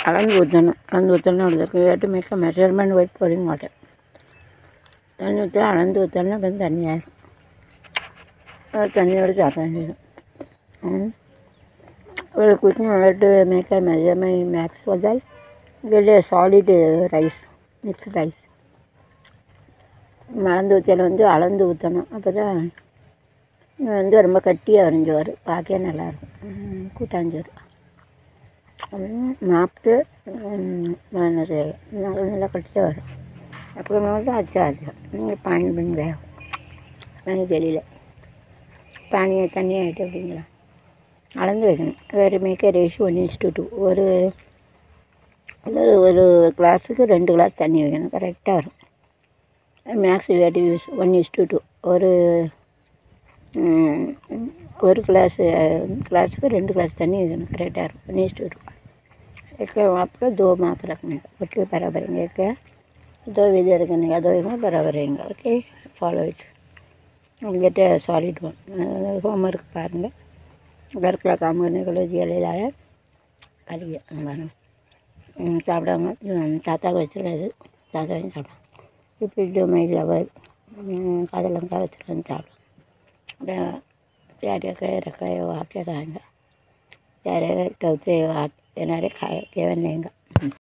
அளந்து ஊற்றணும். அளந்து ஊற்றணும் அப்படி மேக்க மெஷர்மெண்ட் வைட் போட மாட்டேன். தண்ணி ஊற்றி அளந்து ஊற்றணும். அப்புறம் தண்ணி ஆயிடும். தண்ணியோட சாப்பிட வேண்டியது. ஒரு cooking to make a measurement max for that, get a solid rice, mixed rice. அளந்து ஊற்றல அளந்து ஊற்றணும். அப்போ தான் ரொம்ப கட்டியாக வரைஞ்சோறு பார்க்க நல்லாயிருக்கும். கூட்டாஞ்சோறு மாப்பிட்டு நல்லா கட்டியாக வரும். அப்புறம் தான் ஆச்சு நீங்கள் பானி பண்ணி வேகும். பானி தெரியல பானியை தண்ணி ஆகிட்டு அப்படிங்களா அளந்து வைக்கணும். வேறு மேக்க ரேஷியோ 1:2. ஒரு கிளாஸுக்கு 2 கிளாஸ் தண்ணி வைக்கணும். கரெக்டாக வரும். Max use 1:2. ஒரு கிளாஸுக்கு 2 கிளாஸ் தண்ணி வைக்கணும். करेक्टाக இருக்கும். 1:2. एक वहाँ पर 2 माप रखने का, उसके बराबर रहेंगे. क्या 2 इधर करने का, 2 में बराबर रहेंगे. Okay, follow it. Get a solid one. Homework பாருங்க. वर्कला काम करने के लिए दिया ले लाया करिए. சாப்பிடாங்க. தாத்தாவுக்கு வச்சுருக்காது. தாத்தாவையும் சாப்பிடும். இப்போ जो मैं लवर कादलंका வச்சுருக்கேன் சாப்பிடும். प्यारे कहे रखा है वो आके खाएंगा. प्यारे टोते एनारे खाए केवल लेंगे.